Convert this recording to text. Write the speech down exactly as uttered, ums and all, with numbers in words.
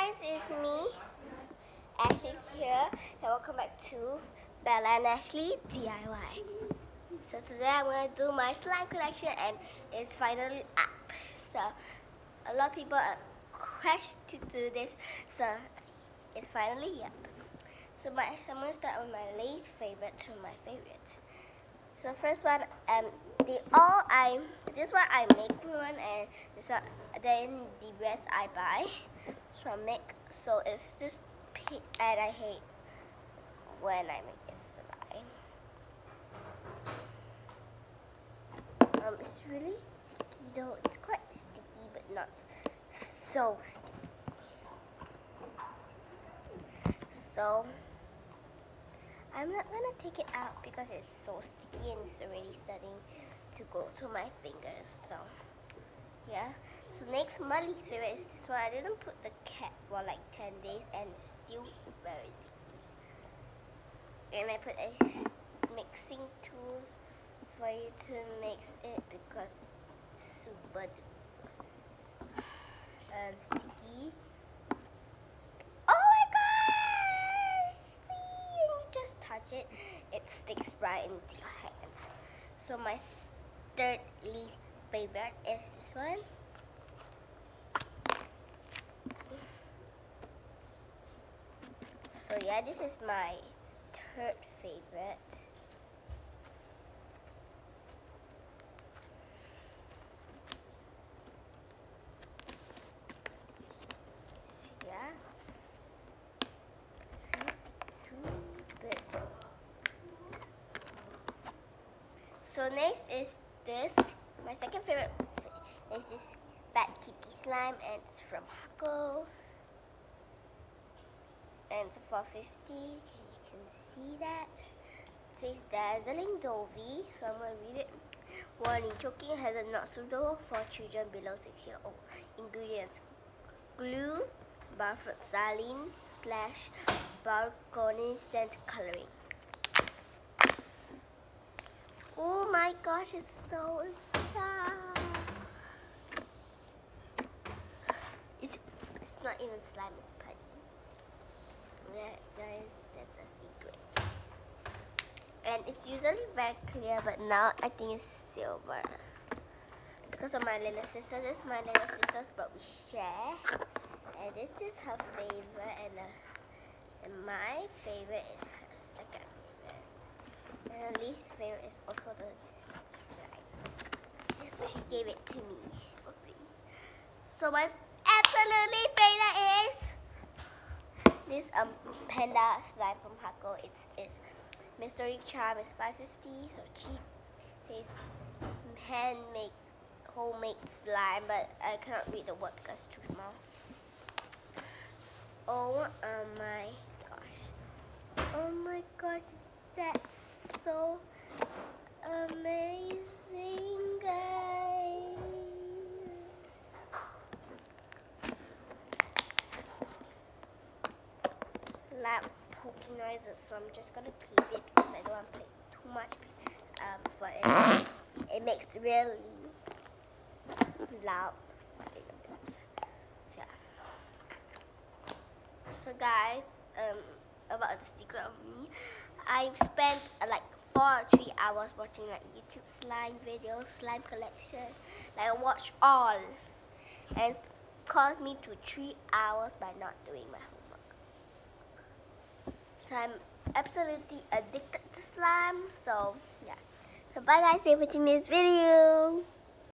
guys, it's me, Ashley here, and welcome back to Bella and Ashley D I Y. So today I'm going to do my slime collection and it's finally up. So a lot of people are crashed to do this, so it's finally up. So, my, so I'm going to start with my least favorite to my favorite. So first one, um, the all I this one I make one, and this one, then the rest I buy. So I make, so it's this pink, and I hate when I make it slime. Um, it's really sticky though. It's quite sticky, but not so sticky. So I'm not gonna take it out because it's so sticky and it's already starting to go to my fingers. So yeah. So next, my least favorite is this one. I didn't put the cap for like ten days and it's still very sticky. And I put a mixing tool for you to mix it because it's super um, sticky. Touch it, it sticks right into your hands. So my third least favorite is this one. So yeah, this is my third favorite. So yeah. So next is this. My second favorite is this Fat Kitty slime, and it's from Hako. And it's four fifty. You can see that. It says Dazzling Dovey. So I'm gonna read it. Warning: choking hazard not suitable for children below six years old. Ingredients: glue, barfenthine slash balcony scent coloring. Oh my gosh, it's so soft. It's, it's not even slime, it's putty. Yeah, guys, that's a secret. And it's usually very clear, but now I think it's silver. Because of my little sister. This is my little sister's, but we share. And this is her favorite, and, uh, and my favorite is her second. And her least favorite is also the sticky slime, but she gave it to me for free. So my absolutely favorite is this um panda slime from Hako. It's it's mystery charm. It's five fifty, so cheap. It's handmade, homemade slime, but I cannot read the word because it's too small. Oh uh, my gosh! Oh my gosh! That's so amazing, guys. Loud poking noises, so I'm just gonna keep it because I don't want to play too much um, for it. It makes really loud. So, yeah. So guys, um, about the secret of me, I spent uh, like four or three hours watching like YouTube slime videos, slime collection. Like I watched all, and it caused me to three hours by not doing my homework. So I'm absolutely addicted to slime. So yeah. So bye guys, thanks for watching this video.